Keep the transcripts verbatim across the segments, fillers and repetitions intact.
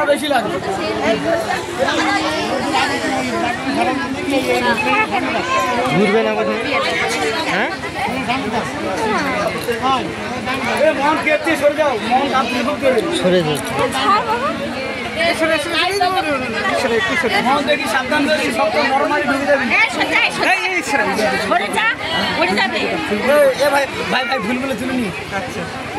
আরো বেশি লাগবে। ঘুরবে না কোথায়? হ্যাঁ মন কেটে সরে যাও, মন আপনি খুব করে সরে যাও। মন দেখি সাবধান করে সব তো নরমালি ঢুকে যাবে। এ ভাই ভাই ভাই ভুল বলে তুলে নি। আচ্ছা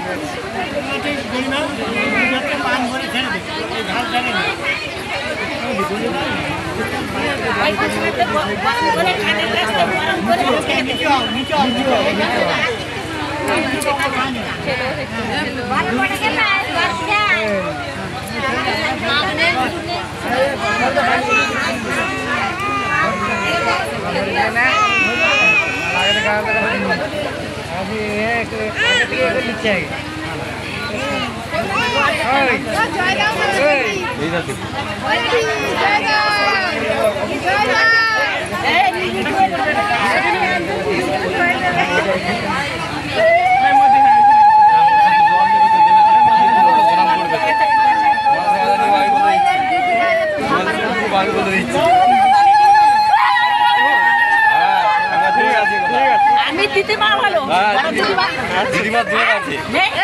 আমি দিতে পারবো ভালো দিদিমা দূরে আছে।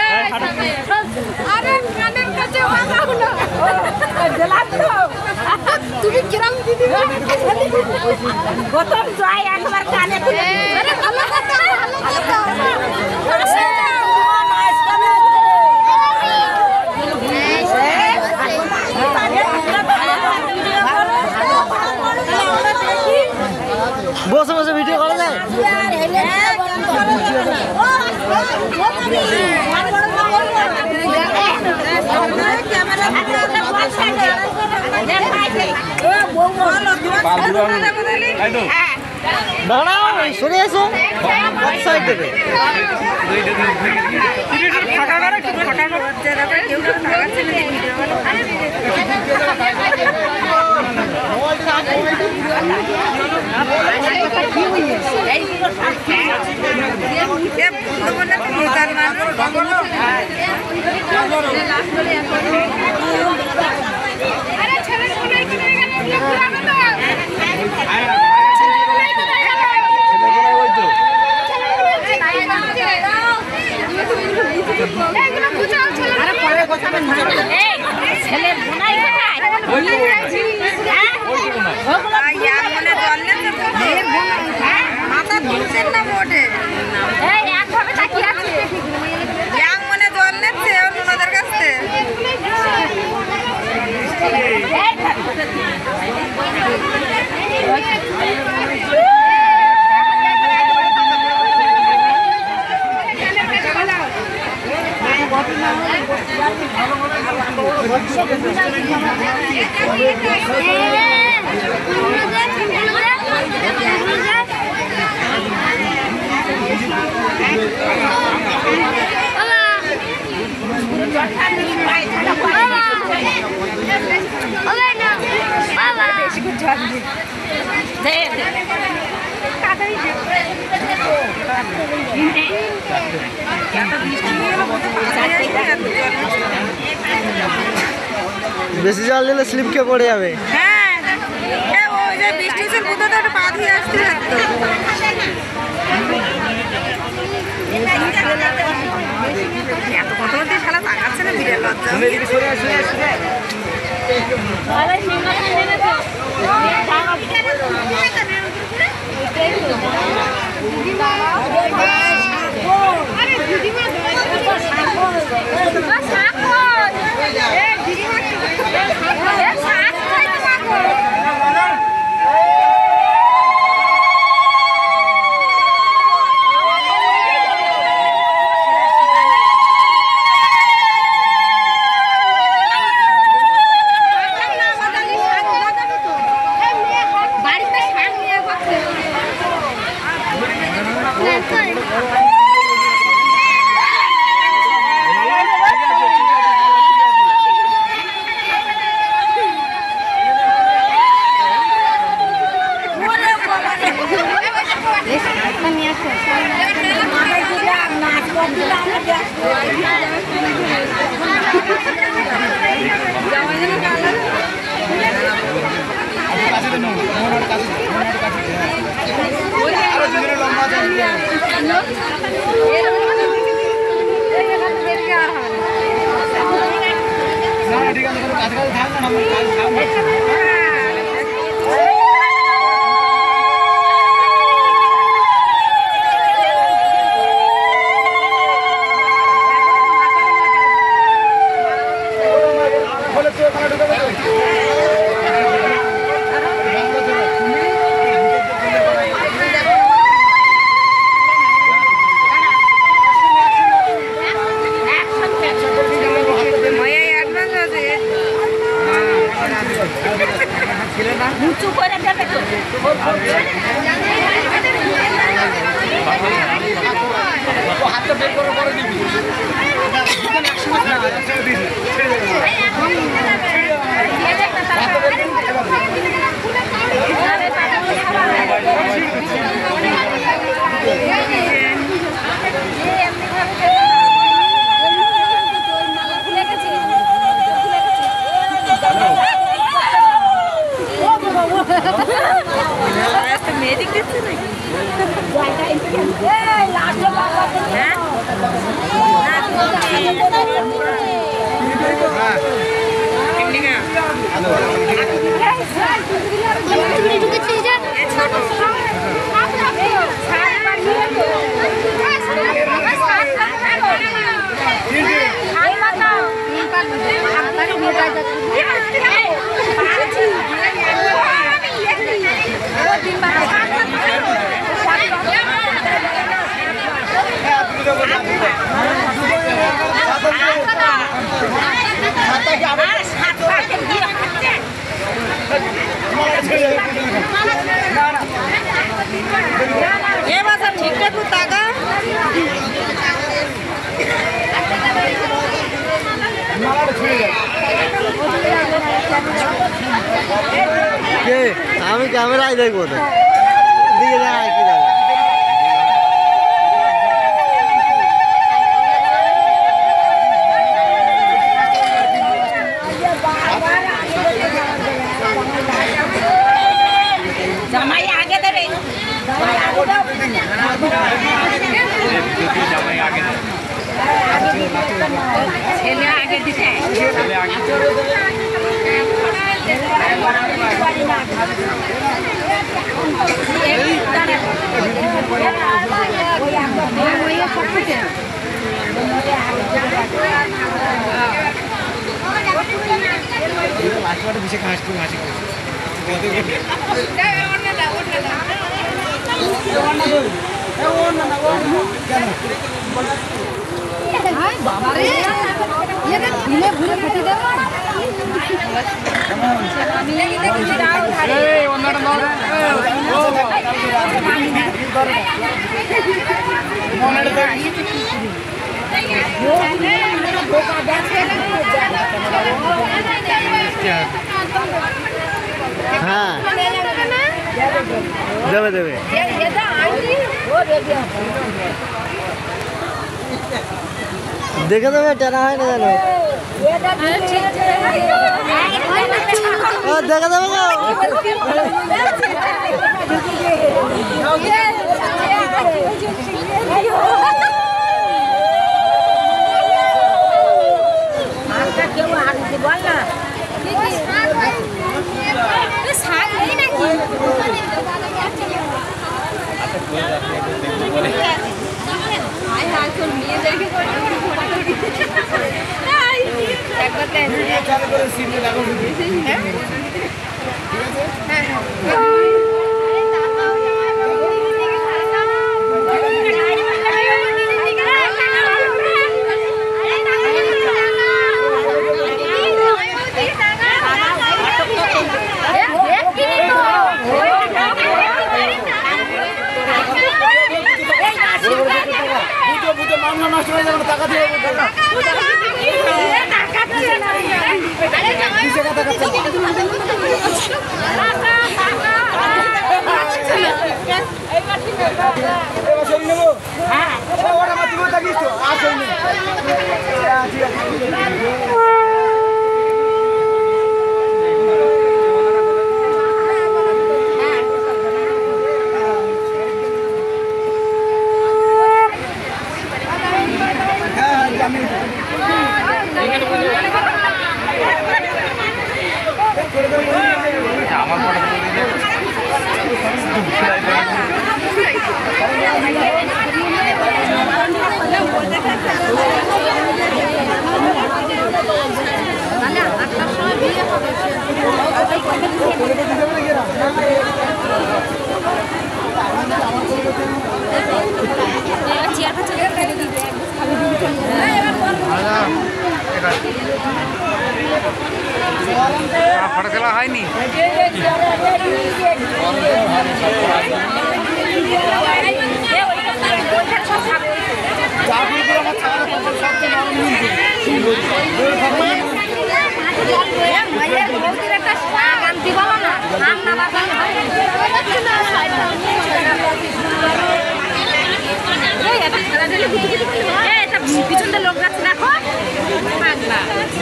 আরে কানের কাছে ওয়াগাও না জ্বালাতো তুমি কিরম দিদিমা গতম জয় একবার কানে তুলে আরে ভালো কথা ভালো কথা আসে নাইস কানে বসে বসে ভিডিও করা যায়। দাঁড়াও সরে এসো সাইড থেকে। ছেলে বোনাই মাথা ধরছেন না মোটে একভাবে তাকিয়ে আছে মনে জল নিচ্ছে ওনাদের কাছে বেশি জল দিলে স্লিপ কে পড়ে যাবে। হ্যাঁ ওই যে বৃষ্টি হচ্ছে কোথাও একটা পা ধুয়ে আসতে থাকতো এত কথা বলতে শালা তাকাচ্ছে না বিড়াল লজ্জা ঠিক আছে কাছাকাছি থাকবে না আমরা কাজ থাকবো উঁচু করে দেবে তো হাতটা বের করে করে দিবি মেয়েদিক দেখছে নাকি ঠিকঠাক টাকা আমি ক্যামেরায় দেখবো তো দিকে দেখা কি দাদা জামাই আগে দেবে ছেলে আগে দিতে বিশে কাজ করে হাসি হ্যাঁ দেবে দেবে দেখে দেবে টেনা হয় না জানো দেখে দেবে বল না শাক নেই নাকি টাকা দিয়ে আমি ফটো তোলা হয়নি। পিছনটা লোক যাচ্ছে দেখো পাগলা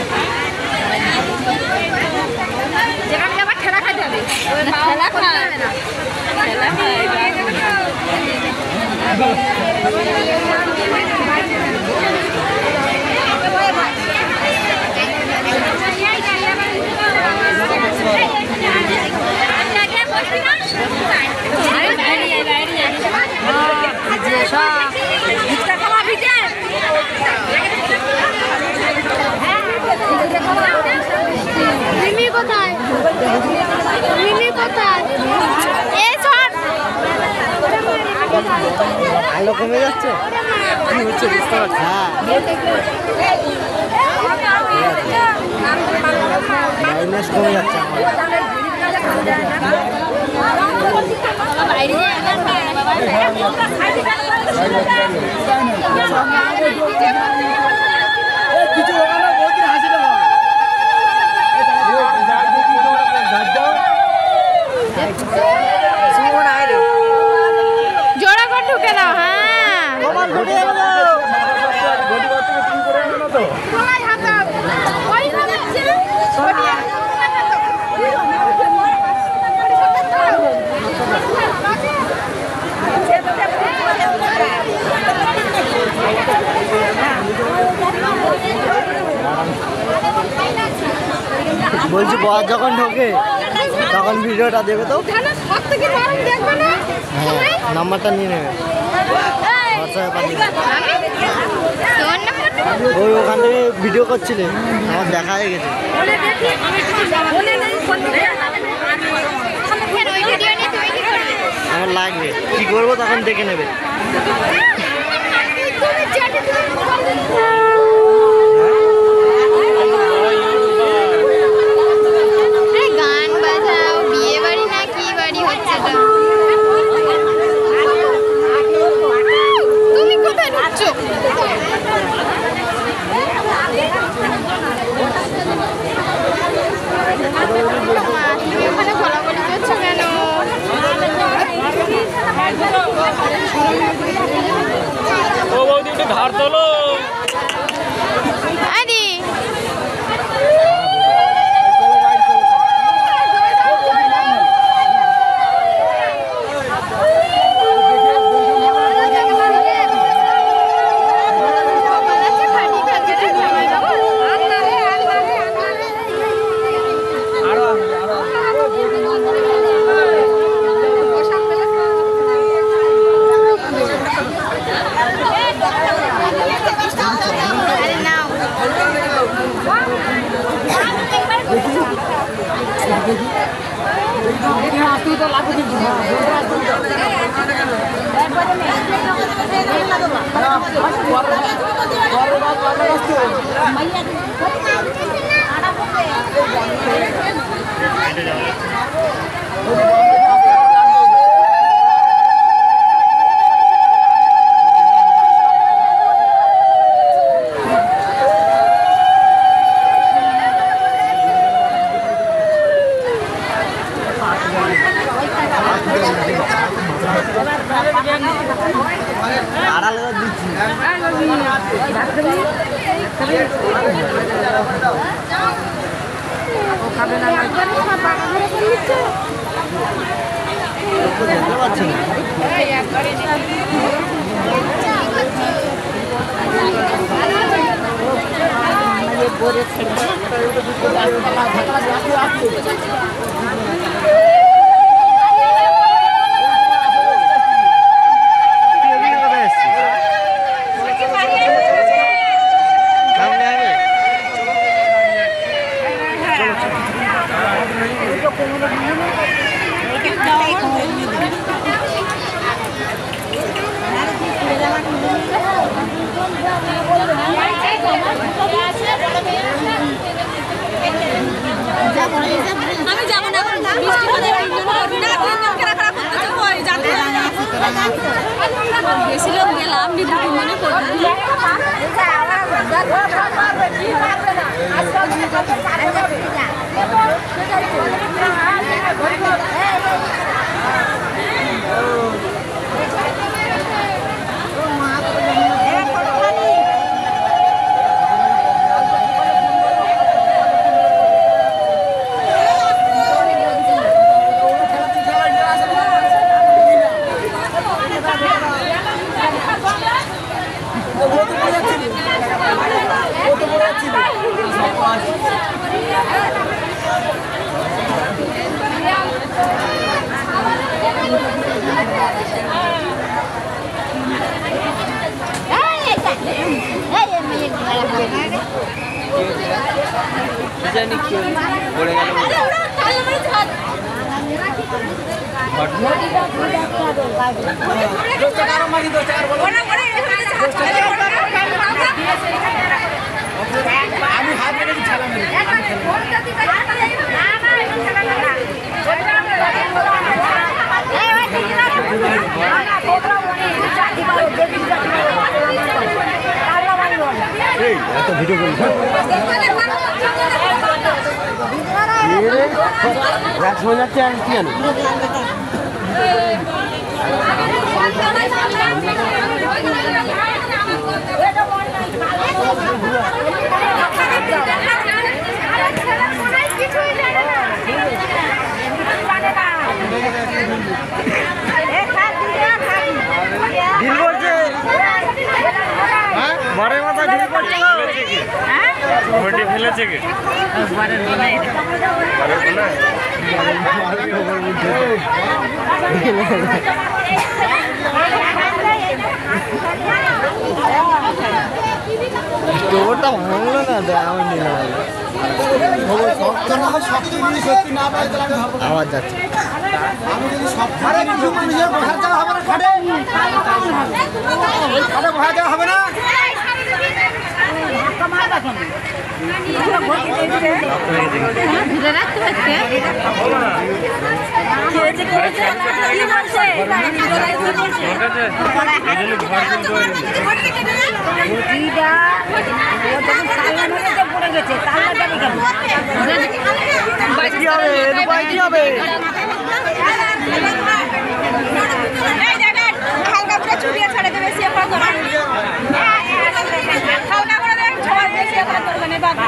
যেখানে আবার ঠেলা খাইতে হবে ঠেলা খাবে না ঠেলা মিমি কোথায় মিমি কোথায় এই সর আলো কমে যাচ্ছে কি হচ্ছে বুঝতে পারছি। হ্যাঁ মাইনাস কমে যাচ্ছে কিছু বহুদিন হাসিটা জোড়া করে ঢুকে দাও। হ্যাঁ বলছি বর যখন ঢোকে তখন ভিডিওটা দেবে তো। হ্যাঁ নাম্বারটা নিয়ে নেবে হোয়াটসঅ্যাপে পাঠিয়ে ওই ওখান থেকে ভিডিও করছিলে আমার দেখা হয়ে গেছে। আমার লাগবে কি করবো তখন দেখে নেবে। গান বাজাও বিয়ে বাড়ি না কি বাড়ি হচ্ছে তুমি কোথায় ঢুকছো? তুমি ওখানে বলাবলি করছো কেন? ও বৌদি একটু ধার তোলো। আরে যাবো বেশি লোক গেলাম দিদি মনে করি জানি কি পড়ে গেল আমি হাত রেখে ছাড়া এত ভিডিও করি একশো যাচ্ছে আর কি জানো ঢিল পড়ছে বড়ের মাথা ঢিল পড়ছে ঘটি ফেলেছে কি ওটা ভাঙলো না আমি নিলাম আওয়াজ যাচ্ছে আমি যদি সব ঘরে কিছু মানুষের বসা যাওয়া হবে না খাটে ওই খাটে বসা যাওয়া হবে না ধরে রাখতে পারছে কি হবে রূপায় কি হবে হালকা করে চুড়িয়ে ছাড়ে দেবে সে কত হালকা করে দেবে ছয় বেশি করে করবে না বাবা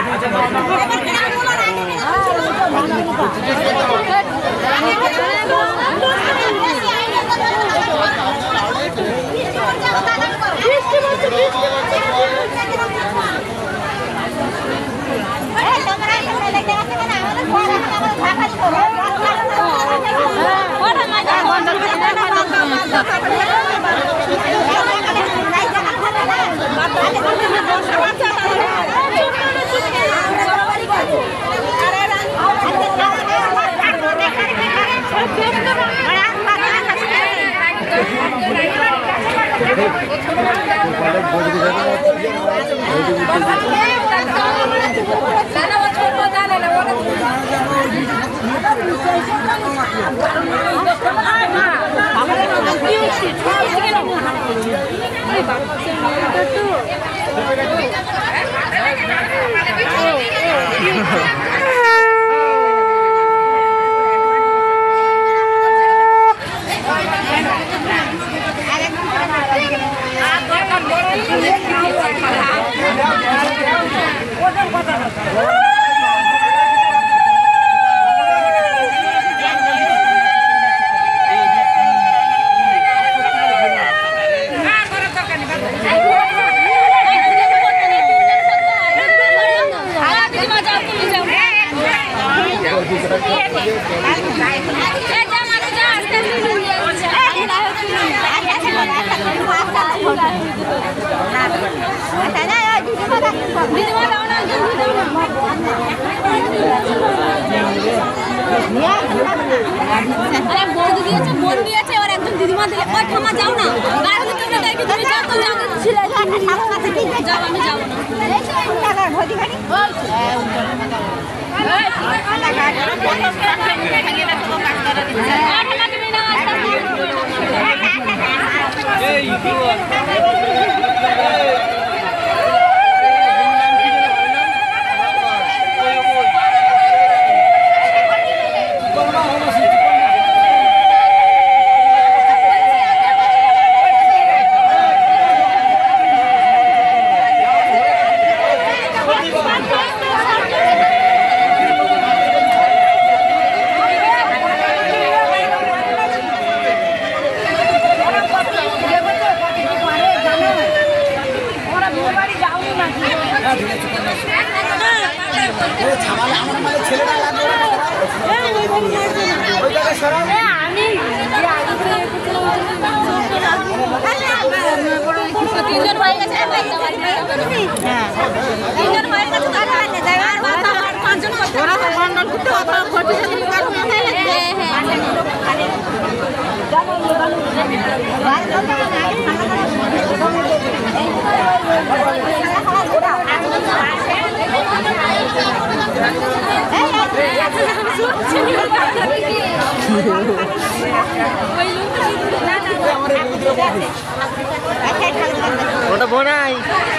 Hey, তিনজন হয়ে গেছে তিনজন হয়ে গেছে পাঁচজন ওটা বোনাই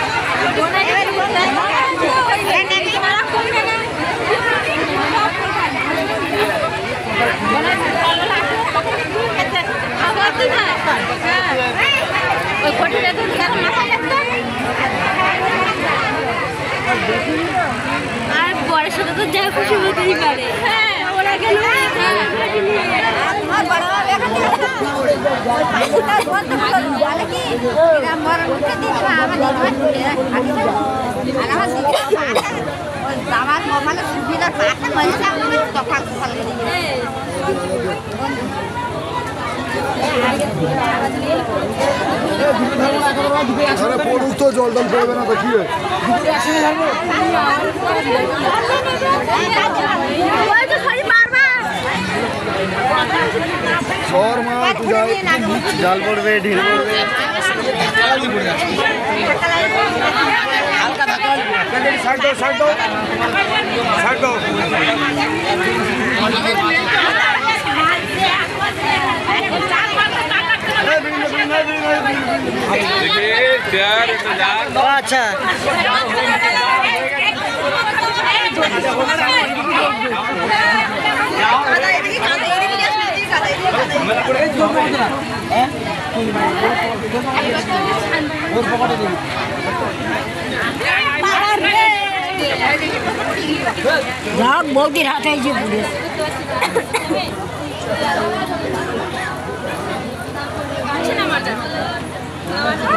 আর বরের সাথে তো যা খুশি হতেই পারে। হ্যাঁ ওরা গেল পড়ুক তো জল টল পড়বে না তো কি সর মা জল পড়বে ঢিল পড়বে ষাট দাও ষাট দাও ষাট দাও আচ্ছা বৌদির হাতে যে পুলিশ